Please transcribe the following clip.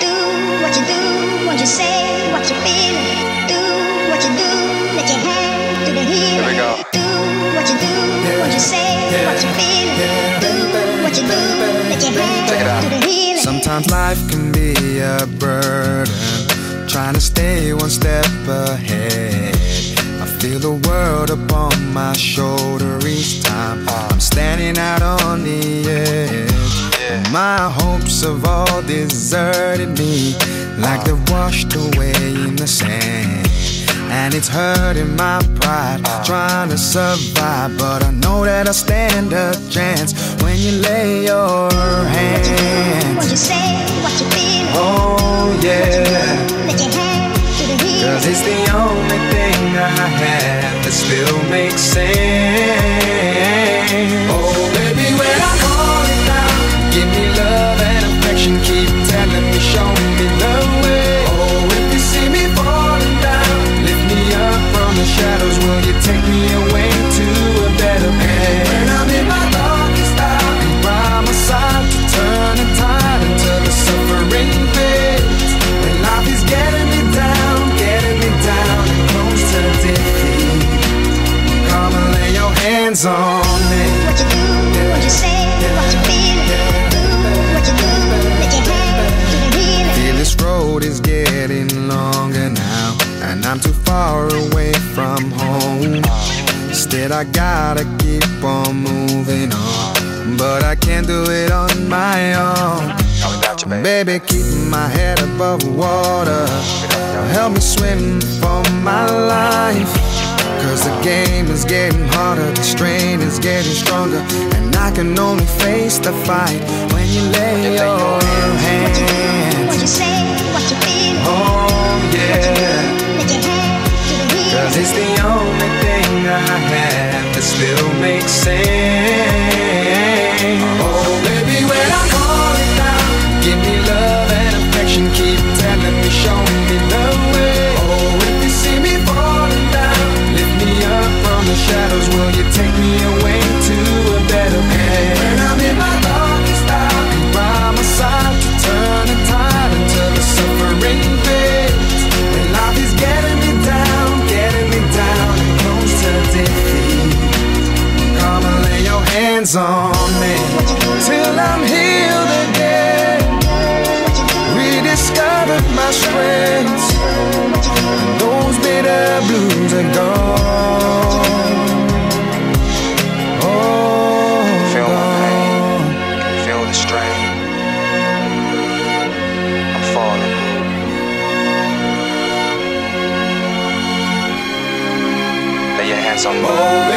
Do what you do, what you say, what you feel. Do what you do, let your hand to the healing. Here we go. Do what you do, what you say, what you feel. Do what you do, let your hand to the healing. Sometimes life can be a burden, trying to stay one step ahead. I feel the world upon my shoulder each time I'm standing out on the edge. My hopes have all deserted me, like they're washed away in the sand. And it's hurting my pride, trying to survive, but I know that I stand a chance when you lay your hands. What you say, what you feel. Oh yeah, Let your hand to the healing. 'cause it's the only thing I have that still makes sense. Oh baby, when I'm falling down, give me love and affection, keep telling me, show me the way. Oh, if you see me falling down, lift me up from the shadows, will you take me away to a better place? When I'm in my darkest hour, be by my side to turn the tide until the suffering fades. When life is getting me down and close to defeat, come and lay your hands on me. What you do, what you say, what you feel. Do what you do, let your hand to the healing. Feel this road is getting longer now, and I'm too far away from home. Instead I gotta keep on moving on, but I can't do it on my own. Baby, keep my head above water, help me swim for my life. 'Cause the game is getting harder, the strain is getting stronger, and I can only face the fight when you lay your hands. What you say, what you feel. Oh yeah, Let your hand to the healing. 'cause it's the only thing I have that still makes sense. Oh baby, when I'm falling down, give me love and affection, keep telling me, show me the way. Oh, if you see me falling down, lift me up from the shadows, will you take me away to a better place? When I'm in my darkest hour, be by my side to turn the tide until the suffering fades. When life is getting me down and close to defeat, come and lay your hands on me till I'm healed again, rediscovered my strengths, and those bitter blues are gone. Oh, Feel my pain, gone. feel the strain. I'm falling. Lay your hands on me. Oh,